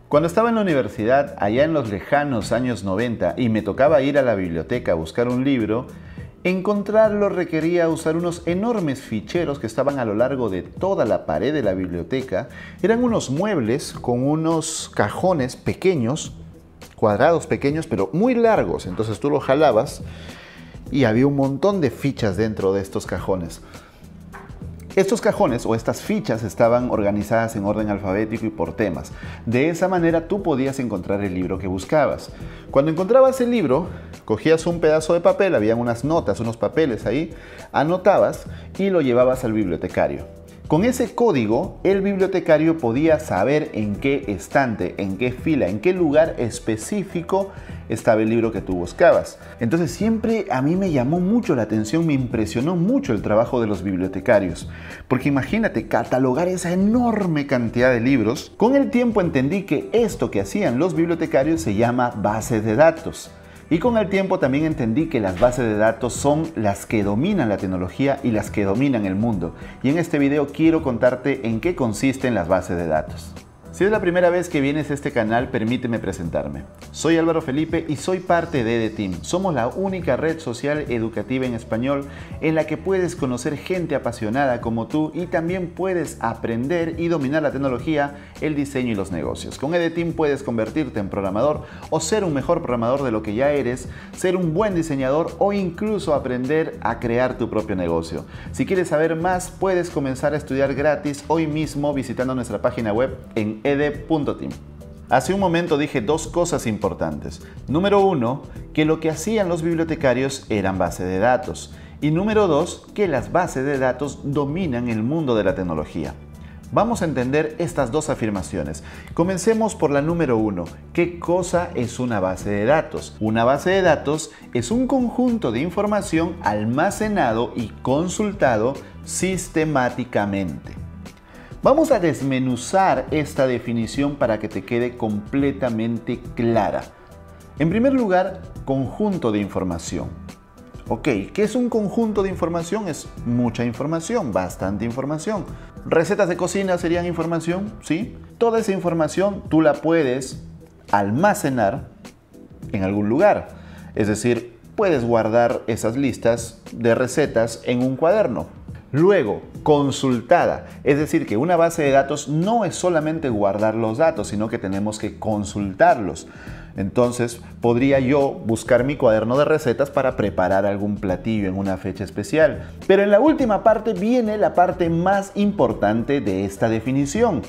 Cuando estaba en la universidad, allá en los lejanos años 90, y me tocaba ir a la biblioteca a buscar un libro, encontrarlo requería usar unos enormes ficheros que estaban a lo largo de toda la pared de la biblioteca. Eran unos muebles con unos cajones pequeños, cuadrados pequeños, pero muy largos. Entonces tú lo jalabas y había un montón de fichas dentro de estos cajones. Estos cajones o estas fichas estaban organizadas en orden alfabético y por temas. De esa manera tú podías encontrar el libro que buscabas. Cuando encontrabas el libro, cogías un pedazo de papel, habían unas notas, unos papeles ahí, anotabas y lo llevabas al bibliotecario. Con ese código, el bibliotecario podía saber en qué estante, en qué fila, en qué lugar específico estaba el libro que tú buscabas. Entonces siempre a mí me llamó mucho la atención, me impresionó mucho el trabajo de los bibliotecarios. Porque imagínate, catalogar esa enorme cantidad de libros. Con el tiempo entendí que esto que hacían los bibliotecarios se llama base de datos. Y con el tiempo también entendí que las bases de datos son las que dominan la tecnología y las que dominan el mundo. Y en este video quiero contarte en qué consisten las bases de datos. Si es la primera vez que vienes a este canal, permíteme presentarme. Soy Álvaro Felipe y soy parte de EDTeam. Somos la única red social educativa en español en la que puedes conocer gente apasionada como tú y también puedes aprender y dominar la tecnología, el diseño y los negocios. Con EDTeam puedes convertirte en programador o ser un mejor programador de lo que ya eres, ser un buen diseñador o incluso aprender a crear tu propio negocio. Si quieres saber más, puedes comenzar a estudiar gratis hoy mismo visitando nuestra página web en ed.team. Hace un momento dije dos cosas importantes. Número uno, que lo que hacían los bibliotecarios eran bases de datos. Y número dos, que las bases de datos dominan el mundo de la tecnología. Vamos a entender estas dos afirmaciones. Comencemos por la número uno. ¿Qué cosa es una base de datos? Una base de datos es un conjunto de información almacenado y consultado sistemáticamente. Vamos a desmenuzar esta definición para que te quede completamente clara. En primer lugar, conjunto de información. Ok, ¿qué es un conjunto de información? Es mucha información, bastante información. ¿Recetas de cocina serían información? Sí. Toda esa información tú la puedes almacenar en algún lugar. Es decir, puedes guardar esas listas de recetas en un cuaderno. Luego, consultada, es decir, que una base de datos no es solamente guardar los datos, sino que tenemos que consultarlos. Entonces, podría yo buscar mi cuaderno de recetas para preparar algún platillo en una fecha especial. Pero en la última parte viene la parte más importante de esta definición: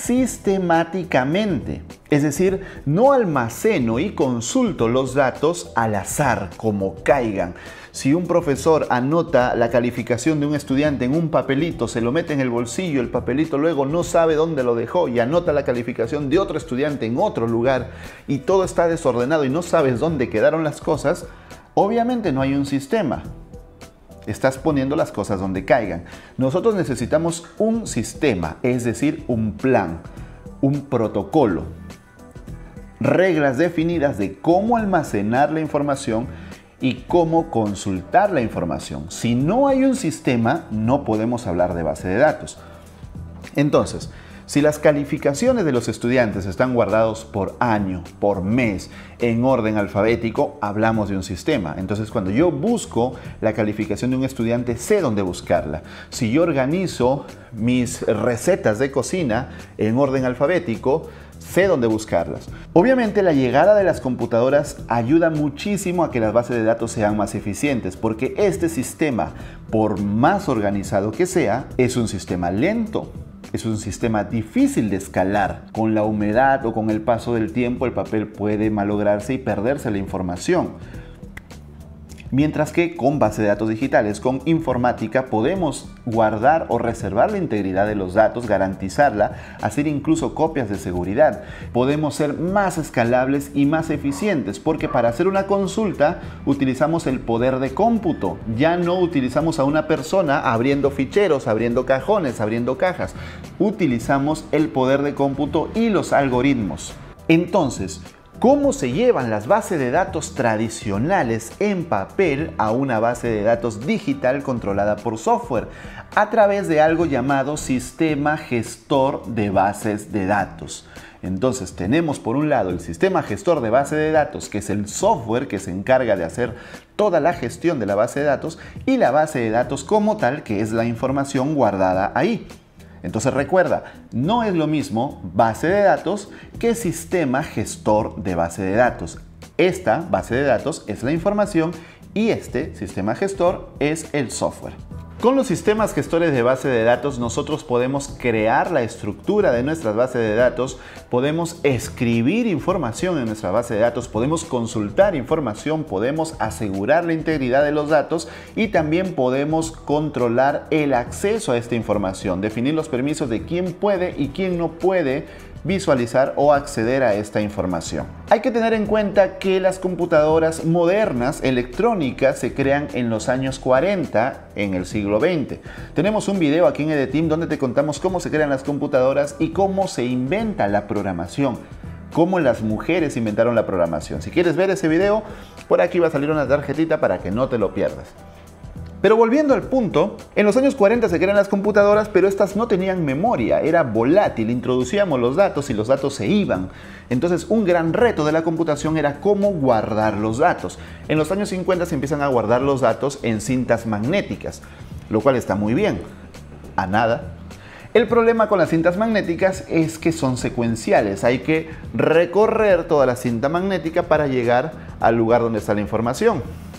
sistemáticamente. Es decir, no almaceno y consulto los datos al azar, como caigan. Si un profesor anota la calificación de un estudiante en un papelito, se lo mete en el bolsillo, el papelito luego no sabe dónde lo dejó y anota la calificación de otro estudiante en otro lugar y todo está desordenado y no sabes dónde quedaron las cosas, obviamente no hay un sistema. Estás poniendo las cosas donde caigan. Nosotros necesitamos un sistema, es decir, un plan, un protocolo, reglas definidas de cómo almacenar la información y cómo consultar la información. Si no hay un sistema, no podemos hablar de base de datos. Entonces, si las calificaciones de los estudiantes están guardados por año, por mes, en orden alfabético, hablamos de un sistema. Entonces, cuando yo busco la calificación de un estudiante, sé dónde buscarla. Si yo organizo mis recetas de cocina en orden alfabético, sé dónde buscarlas. Obviamente la llegada de las computadoras ayuda muchísimo a que las bases de datos sean más eficientes, porque este sistema, por más organizado que sea, es un sistema lento. Es un sistema difícil de escalar. Con la humedad o con el paso del tiempo, el papel puede malograrse y perderse la información. Mientras que con base de datos digitales, con informática, podemos guardar o reservar la integridad de los datos, garantizarla, hacer incluso copias de seguridad. Podemos ser más escalables y más eficientes, porque para hacer una consulta utilizamos el poder de cómputo. Ya no utilizamos a una persona abriendo ficheros, abriendo cajones, abriendo cajas. Utilizamos el poder de cómputo y los algoritmos. Entonces, ¿cómo se llevan las bases de datos tradicionales en papel a una base de datos digital controlada por software? A través de algo llamado sistema gestor de bases de datos. Entonces tenemos por un lado el sistema gestor de base de datos, que es el software que se encarga de hacer toda la gestión de la base de datos, y la base de datos como tal, que es la información guardada ahí. Entonces recuerda, no es lo mismo base de datos que sistema gestor de base de datos. Esta base de datos es la información y este sistema gestor es el software. Con los sistemas gestores de base de datos nosotros podemos crear la estructura de nuestras bases de datos, podemos escribir información en nuestra base de datos, podemos consultar información, podemos asegurar la integridad de los datos y también podemos controlar el acceso a esta información, definir los permisos de quién puede y quién no puede visualizar o acceder a esta información. Hay que tener en cuenta que las computadoras modernas electrónicas se crean en los años 40 en el siglo XX. Tenemos un video aquí en EDTeam donde te contamos cómo se crean las computadoras y cómo se inventa la programación, cómo las mujeres inventaron la programación. Si quieres ver ese video, por aquí va a salir una tarjetita para que no te lo pierdas. Pero volviendo al punto, en los años 40 se crean las computadoras, pero estas no tenían memoria, era volátil, introducíamos los datos y los datos se iban. Entonces un gran reto de la computación era cómo guardar los datos. En los años 50 se empiezan a guardar los datos en cintas magnéticas, lo cual está muy bien, a nada. El problema con las cintas magnéticas es que son secuenciales, hay que recorrer toda la cinta magnética para llegar al lugar donde está la información.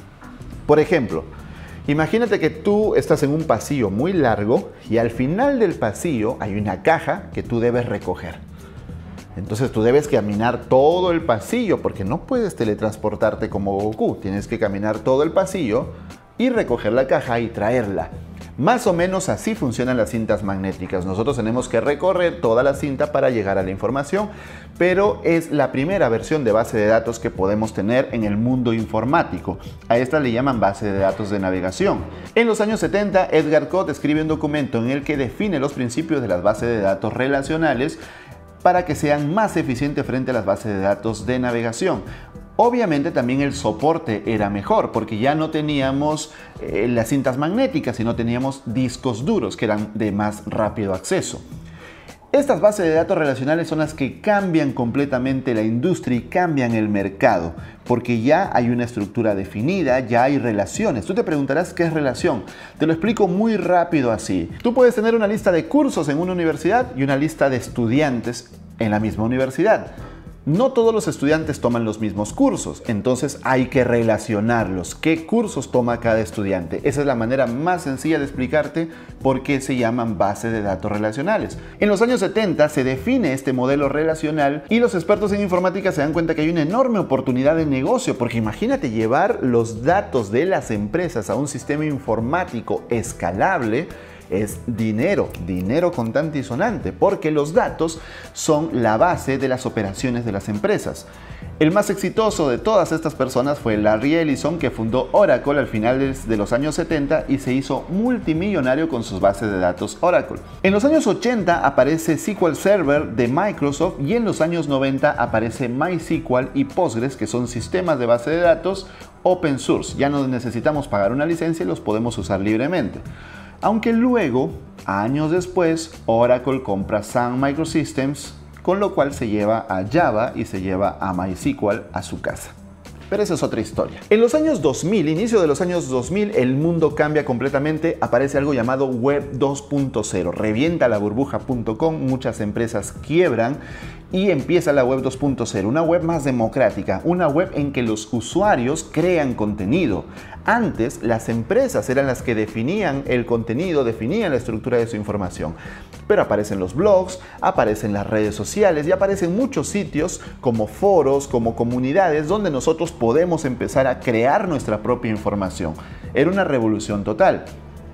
Por ejemplo, imagínate que tú estás en un pasillo muy largo y al final del pasillo hay una caja que tú debes recoger. Entonces tú debes caminar todo el pasillo porque no puedes teletransportarte como Goku. Tienes que caminar todo el pasillo y recoger la caja y traerla. Más o menos así funcionan las cintas magnéticas. Nosotros tenemos que recorrer toda la cinta para llegar a la información, pero es la primera versión de base de datos que podemos tener en el mundo informático. A esta le llaman base de datos de navegación. En los años 70, Edgar Code escribe un documento en el que define los principios de las bases de datos relacionales para que sean más eficientes frente a las bases de datos de navegación. Obviamente también el soporte era mejor porque ya no teníamos las cintas magnéticas, sino teníamos discos duros que eran de más rápido acceso. Estas bases de datos relacionales son las que cambian completamente la industria y cambian el mercado, porque ya hay una estructura definida, ya hay relaciones. Tú te preguntarás qué es relación. Te lo explico muy rápido así. Tú puedes tener una lista de cursos en una universidad y una lista de estudiantes en la misma universidad. No todos los estudiantes toman los mismos cursos, entonces hay que relacionarlos. ¿Qué cursos toma cada estudiante? Esa es la manera más sencilla de explicarte por qué se llaman bases de datos relacionales. En los años 70 se define este modelo relacional y los expertos en informática se dan cuenta que hay una enorme oportunidad de negocio, porque imagínate llevar los datos de las empresas a un sistema informático escalable. Es dinero contante y sonante, porque los datos son la base de las operaciones de las empresas. El más exitoso de todas estas personas fue Larry Ellison, que fundó Oracle al final de los años 70 y se hizo multimillonario con sus bases de datos Oracle. En los años 80 aparece SQL Server de Microsoft y en los años 90 aparece MySQL y Postgres, que son sistemas de base de datos open source. Ya no necesitamos pagar una licencia y los podemos usar libremente. Aunque luego, años después, Oracle compra Sun Microsystems, con lo cual se lleva a Java y se lleva a MySQL a su casa. Pero esa es otra historia. En los años 2000, inicio de los años 2000, el mundo cambia completamente. Aparece algo llamado Web 2.0. Revienta la burbuja.com, muchas empresas quiebran y empieza la Web 2.0. Una web más democrática, una web en que los usuarios crean contenido. Antes, las empresas eran las que definían el contenido, definían la estructura de su información. Pero aparecen los blogs, aparecen las redes sociales y aparecen muchos sitios como foros, como comunidades donde nosotros podemos empezar a crear nuestra propia información. Era una revolución total.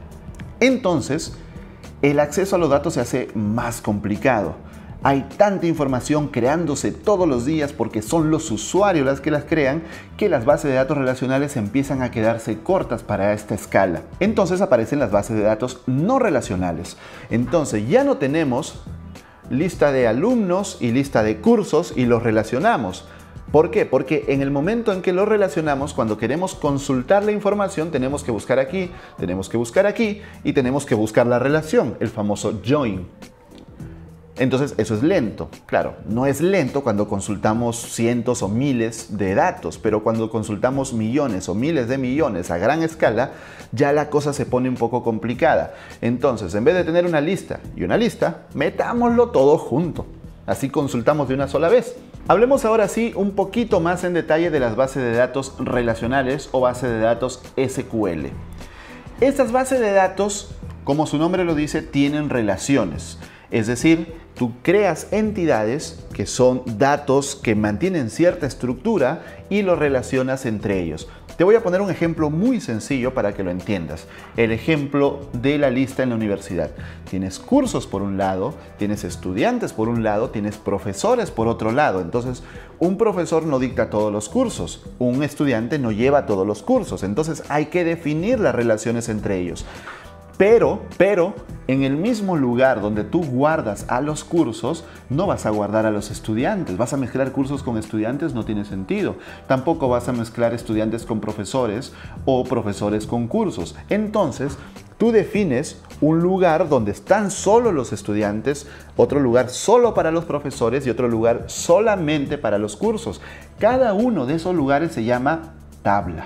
Entonces, el acceso a los datos se hace más complicado. Hay tanta información creándose todos los días porque son los usuarios los que las crean, que las bases de datos relacionales empiezan a quedarse cortas para esta escala. Entonces aparecen las bases de datos no relacionales. Entonces ya no tenemos lista de alumnos y lista de cursos y los relacionamos. ¿Por qué? Porque en el momento en que los relacionamos, cuando queremos consultar la información, tenemos que buscar aquí, tenemos que buscar aquí y tenemos que buscar la relación, el famoso join. Entonces eso es lento. Claro, no es lento cuando consultamos cientos o miles de datos, pero cuando consultamos millones o miles de millones a gran escala, ya la cosa se pone un poco complicada. Entonces, en vez de tener una lista y una lista, metámoslo todo junto. Así consultamos de una sola vez. Hablemos ahora sí un poquito más en detalle de las bases de datos relacionales o bases de datos SQL. Estas bases de datos, como su nombre lo dice, tienen relaciones. Es decir, tú creas entidades que son datos que mantienen cierta estructura y los relacionas entre ellos. Te voy a poner un ejemplo muy sencillo para que lo entiendas. El ejemplo de la lista en la universidad. Tienes cursos por un lado, tienes estudiantes por un lado, tienes profesores por otro lado. Entonces, un profesor no dicta todos los cursos, un estudiante no lleva todos los cursos. Entonces, hay que definir las relaciones entre ellos. Pero, en el mismo lugar donde tú guardas a los cursos, no vas a guardar a los estudiantes. Vas a mezclar cursos con estudiantes, no tiene sentido. Tampoco vas a mezclar estudiantes con profesores o profesores con cursos. Entonces, tú defines un lugar donde están solo los estudiantes, otro lugar solo para los profesores y otro lugar solamente para los cursos. Cada uno de esos lugares se llama tabla.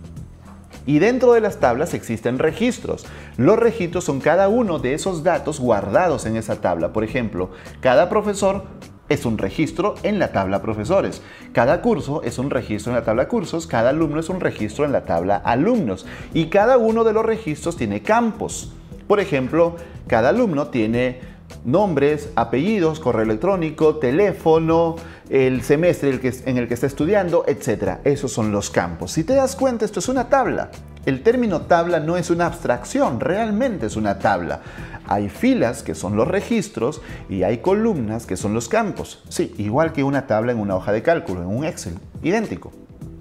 Y dentro de las tablas existen registros. Los registros son cada uno de esos datos guardados en esa tabla. Por ejemplo, cada profesor es un registro en la tabla profesores. Cada curso es un registro en la tabla cursos. Cada alumno es un registro en la tabla alumnos. Y cada uno de los registros tiene campos. Por ejemplo, cada alumno tiene nombres, apellidos, correo electrónico, teléfono, el semestre en el que está estudiando, etc. Esos son los campos. Si te das cuenta, esto es una tabla. El término tabla no es una abstracción, realmente es una tabla. Hay filas, que son los registros, y hay columnas, que son los campos. Sí, igual que una tabla en una hoja de cálculo, en un Excel, idéntico.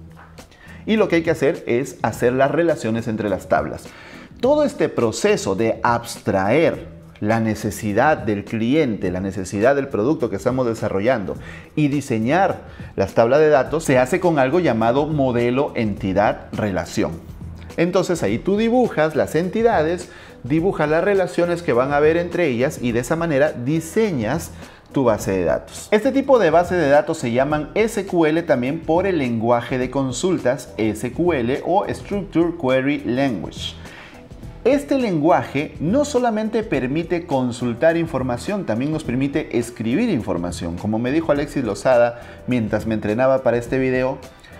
Y lo que hay que hacer es hacer las relaciones entre las tablas. Todo este proceso de abstraer la necesidad del cliente, la necesidad del producto que estamos desarrollando y diseñar las tablas de datos se hace con algo llamado modelo entidad-relación. Entonces ahí tú dibujas las entidades, dibujas las relaciones que van a haber entre ellas y de esa manera diseñas tu base de datos. Este tipo de bases de datos se llaman SQL también por el lenguaje de consultas SQL o Structured Query Language. Este lenguaje no solamente permite consultar información, también nos permite escribir información. Como me dijo Alexis Lozada mientras me entrenaba para este video,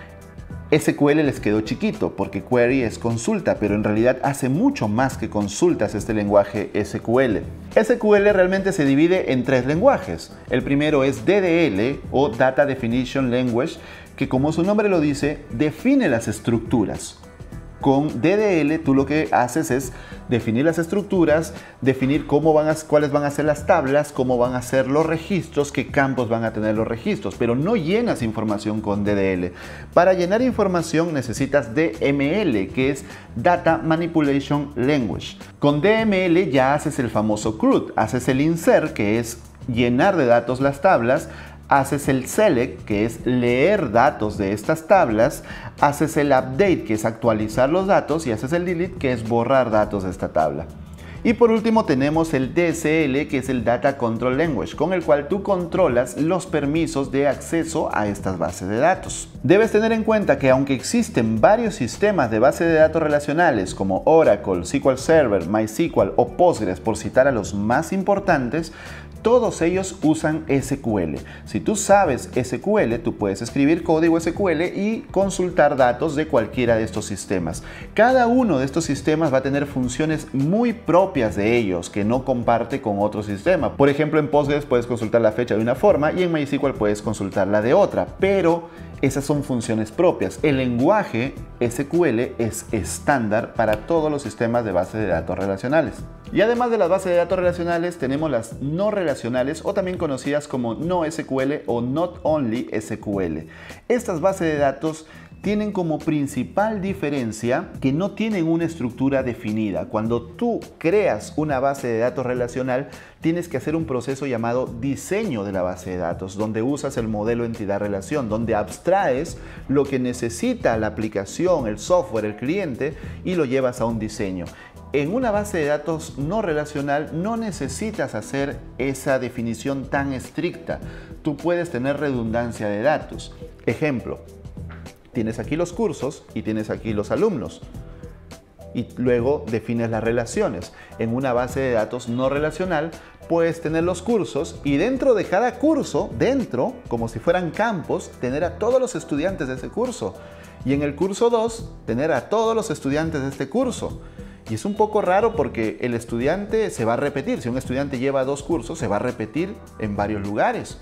SQL les quedó chiquito porque query es consulta, pero en realidad hace mucho más que consultas este lenguaje SQL. SQL realmente se divide en tres lenguajes. El primero es DDL o Data Definition Language, que como su nombre lo dice, define las estructuras. Con DDL tú lo que haces es definir las estructuras, definir cuáles van a ser las tablas, cómo van a ser los registros, qué campos van a tener los registros, pero no llenas información con DDL. Para llenar información necesitas DML, que es Data Manipulation Language. Con DML ya haces el famoso CRUD, haces el insert, que es llenar de datos las tablas, haces el select, que es leer datos de estas tablas, haces el update, que es actualizar los datos, y haces el delete, que es borrar datos de esta tabla. Y por último tenemos el DCL, que es el Data Control Language, con el cual tú controlas los permisos de acceso a estas bases de datos. Debes tener en cuenta que aunque existen varios sistemas de bases de datos relacionales como Oracle, SQL Server, MySQL o Postgres, por citar a los más importantes, todos ellos usan SQL. Si tú sabes SQL, tú puedes escribir código SQL y consultar datos de cualquiera de estos sistemas. Cada uno de estos sistemas va a tener funciones muy propias de ellos que no comparte con otro sistema. Por ejemplo, en Postgres puedes consultar la fecha de una forma y en MySQL puedes consultarla de otra, pero esas son funciones propias. El lenguaje SQL es estándar para todos los sistemas de bases de datos relacionales. Y además de las bases de datos relacionales, tenemos las no relacionales o también conocidas como NoSQL o Not Only SQL. Estas bases de datos tienen como principal diferencia que no tienen una estructura definida. Cuando tú creas una base de datos relacional, tienes que hacer un proceso llamado diseño de la base de datos, donde usas el modelo entidad-relación, donde abstraes lo que necesita la aplicación, el software, el cliente y lo llevas a un diseño. En una base de datos no relacional no necesitas hacer esa definición tan estricta. Tú puedes tener redundancia de datos. Ejemplo, tienes aquí los cursos y tienes aquí los alumnos. Y luego defines las relaciones. En una base de datos no relacional puedes tener los cursos y dentro de cada curso, como si fueran campos, tener a todos los estudiantes de ese curso. Y en el curso 2, tener a todos los estudiantes de este curso. Y es un poco raro porque el estudiante se va a repetir. Si un estudiante lleva 2 cursos, se va a repetir en varios lugares.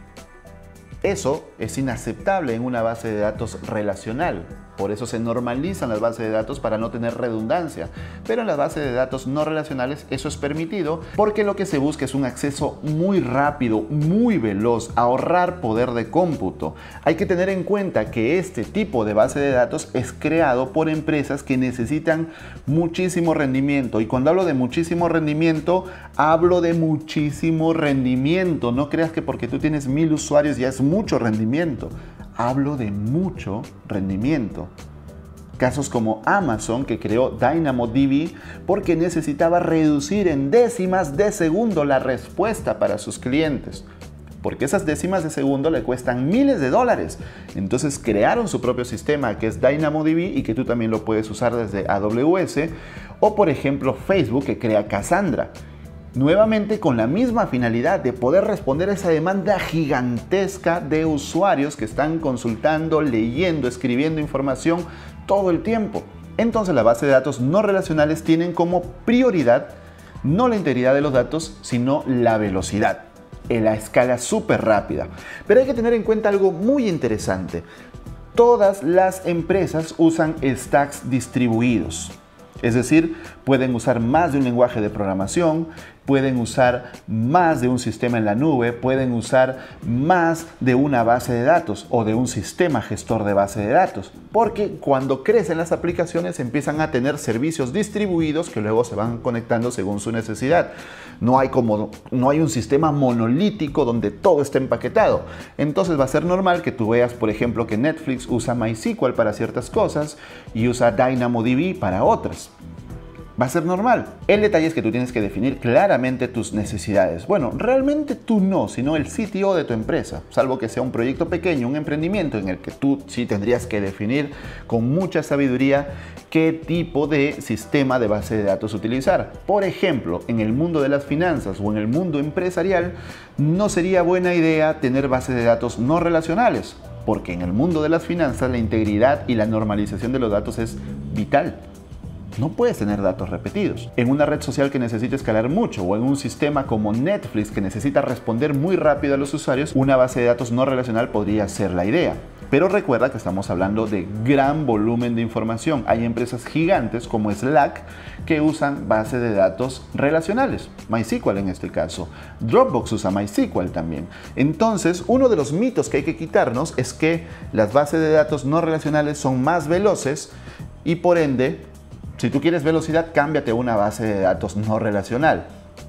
Eso es inaceptable en una base de datos relacional. Por eso se normalizan las bases de datos para no tener redundancia. Pero en las bases de datos no relacionales eso es permitido porque lo que se busca es un acceso muy rápido, muy veloz, ahorrar poder de cómputo. Hay que tener en cuenta que este tipo de base de datos es creado por empresas que necesitan muchísimo rendimiento. Y cuando hablo de muchísimo rendimiento, hablo de muchísimo rendimiento. No creas que porque tú tienes 1000 usuarios ya es mucho rendimiento. Hablo de mucho rendimiento. Casos como Amazon, que creó DynamoDB porque necesitaba reducir en décimas de segundo la respuesta para sus clientes. Porque esas décimas de segundo le cuestan miles de dólares. Entonces crearon su propio sistema que es DynamoDB y que tú también lo puedes usar desde AWS. O por ejemplo Facebook, que crea Cassandra. Nuevamente con la misma finalidad de poder responder a esa demanda gigantesca de usuarios que están consultando, leyendo, escribiendo información todo el tiempo. Entonces las bases de datos no relacionales tienen como prioridad no la integridad de los datos, sino la velocidad, en la escala súper rápida. Pero hay que tener en cuenta algo muy interesante. Todas las empresas usan stacks distribuidos. Es decir, pueden usar más de un lenguaje de programación, pueden usar más de un sistema en la nube, pueden usar más de una base de datos o de un sistema gestor de base de datos. Porque cuando crecen las aplicaciones empiezan a tener servicios distribuidos que luego se van conectando según su necesidad. No hay un sistema monolítico donde todo esté empaquetado. Entonces va a ser normal que tú veas, por ejemplo, que Netflix usa MySQL para ciertas cosas y usa DynamoDB para otras. Va a ser normal. El detalle es que tú tienes que definir claramente tus necesidades. Bueno, realmente tú no, sino el CTO de tu empresa. Salvo que sea un proyecto pequeño, un emprendimiento en el que tú sí tendrías que definir con mucha sabiduría qué tipo de sistema de base de datos utilizar. Por ejemplo, en el mundo de las finanzas o en el mundo empresarial, no sería buena idea tener bases de datos no relacionales, porque en el mundo de las finanzas la integridad y la normalización de los datos es vital. No puedes tener datos repetidos. En una red social que necesita escalar mucho o en un sistema como Netflix que necesita responder muy rápido a los usuarios, una base de datos no relacional podría ser la idea. Pero recuerda que estamos hablando de gran volumen de información. Hay empresas gigantes como Slack que usan bases de datos relacionales. MySQL en este caso. Dropbox usa MySQL también. Entonces, uno de los mitos que hay que quitarnos es que las bases de datos no relacionales son más veloces y por ende, si tú quieres velocidad, cámbiate a una base de datos no relacional.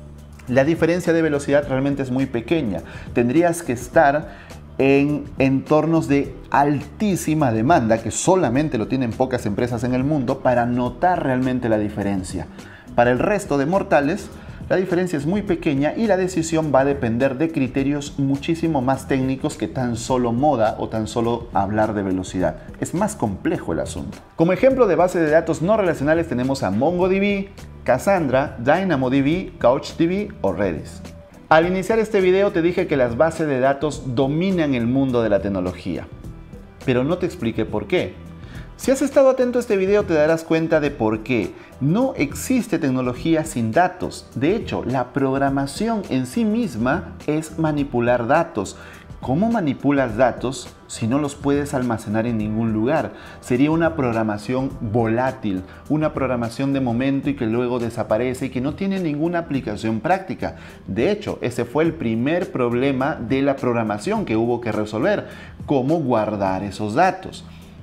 La diferencia de velocidad realmente es muy pequeña. Tendrías que estar en entornos de altísima demanda, que solamente lo tienen pocas empresas en el mundo, para notar realmente la diferencia. Para el resto de mortales, la diferencia es muy pequeña y la decisión va a depender de criterios muchísimo más técnicos que tan solo moda o tan solo hablar de velocidad. Es más complejo el asunto. Como ejemplo de base de datos no relacionales tenemos a MongoDB, Cassandra, DynamoDB, CouchDB o Redis. Al iniciar este video te dije que las bases de datos dominan el mundo de la tecnología, pero no te expliqué por qué. Si has estado atento a este video te darás cuenta de por qué. No existe tecnología sin datos. De hecho, la programación en sí misma es manipular datos. ¿Cómo manipulas datos si no los puedes almacenar en ningún lugar? Sería una programación volátil, una programación de momento y que luego desaparece y que no tiene ninguna aplicación práctica. De hecho, ese fue el primer problema de la programación que hubo que resolver. ¿Cómo guardar esos datos?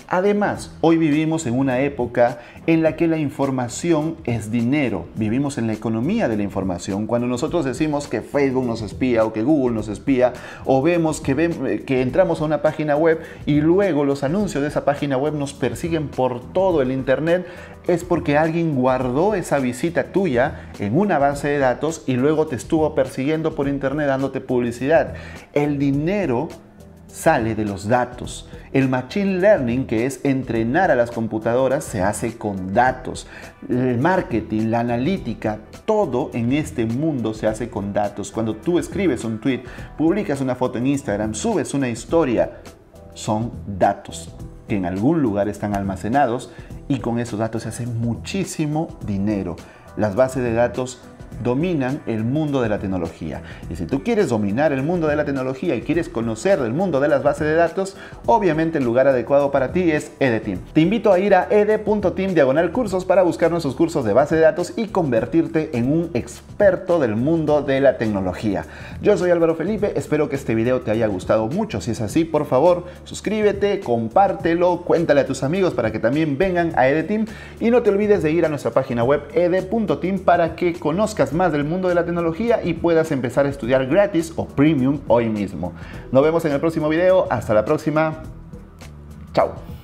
Además, hoy vivimos en una época en la que la información es dinero. Vivimos en la economía de la información. Cuando nosotros decimos que Facebook nos espía o que Google nos espía, o vemos que entramos a una página web y luego los anuncios de esa página web nos persiguen por todo el internet, es porque alguien guardó esa visita tuya en una base de datos y luego te estuvo persiguiendo por internet dándote publicidad. El dinero sale de los datos. El machine learning, que es entrenar a las computadoras, se hace con datos. El marketing, la analítica, todo en este mundo se hace con datos. Cuando tú escribes un tweet, publicas una foto en Instagram, subes una historia, son datos que en algún lugar están almacenados y con esos datos se hace muchísimo dinero. Las bases de datos dominan el mundo de la tecnología. Y si tú quieres dominar el mundo de la tecnología y quieres conocer del mundo de las bases de datos, obviamente el lugar adecuado para ti es EDTeam. Te invito a ir a ed.team/cursos para buscar nuestros cursos de base de datos y convertirte en un experto del mundo de la tecnología. Yo soy Álvaro Felipe, espero que este video te haya gustado mucho. Si es así, por favor, suscríbete, compártelo, cuéntale a tus amigos para que también vengan a EDTeam y no te olvides de ir a nuestra página web ed.team para que conozcas más del mundo de la tecnología y puedas empezar a estudiar gratis o premium hoy mismo. Nos vemos en el próximo video. Hasta la próxima. Chao.